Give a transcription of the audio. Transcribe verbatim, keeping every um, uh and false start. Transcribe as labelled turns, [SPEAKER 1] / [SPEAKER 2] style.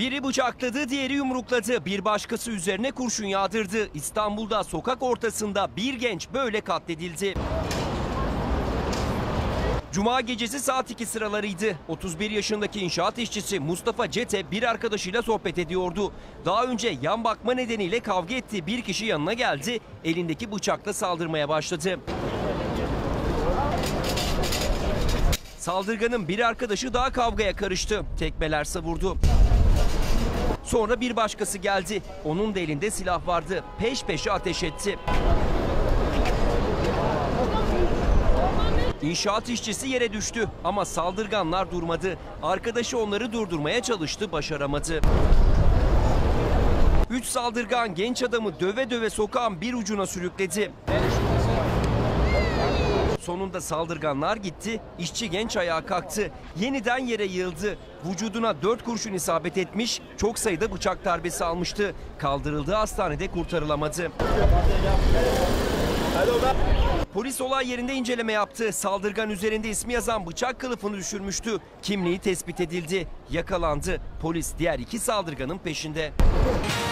[SPEAKER 1] Biri bıçakladı, diğeri yumrukladı. Bir başkası üzerine kurşun yağdırdı. İstanbul'da sokak ortasında bir genç böyle katledildi. Cuma gecesi saat iki sıralarıydı. otuz bir yaşındaki inşaat işçisi Mustafa Cete bir arkadaşıyla sohbet ediyordu. Daha önce yan bakma nedeniyle kavga ettiği bir kişi yanına geldi. Elindeki bıçakla saldırmaya başladı. Saldırganın bir arkadaşı daha kavgaya karıştı. Tekmeler savurdu. Sonra bir başkası geldi. Onun da elinde silah vardı. Peş peşe ateş etti. İnşaat işçisi yere düştü ama saldırganlar durmadı. Arkadaşı onları durdurmaya çalıştı, başaramadı. Üç saldırgan genç adamı döve döve sokağın bir ucuna sürükledi. Sonunda saldırganlar gitti, işçi genç ayağa kalktı. Yeniden yere yığıldı. Vücuduna dört kurşun isabet etmiş, çok sayıda bıçak darbesi almıştı. Kaldırıldığı hastanede kurtarılamadı. Polis olay yerinde inceleme yaptı. Saldırgan üzerinde ismi yazan bıçak kılıfını düşürmüştü. Kimliği tespit edildi. Yakalandı. Polis diğer iki saldırganın peşinde.